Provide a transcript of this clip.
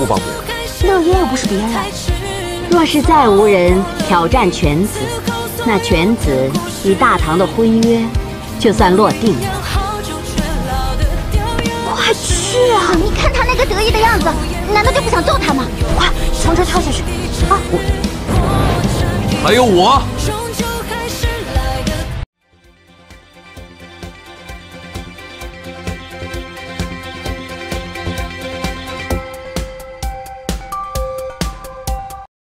不帮我？ 乐言又不是别人。若是再无人挑战犬子，那犬子与大唐的婚约就算落定了。快去啊！你看他那个得意的样子，难道就不想揍他吗？快从这跳下去！啊！ 还有我。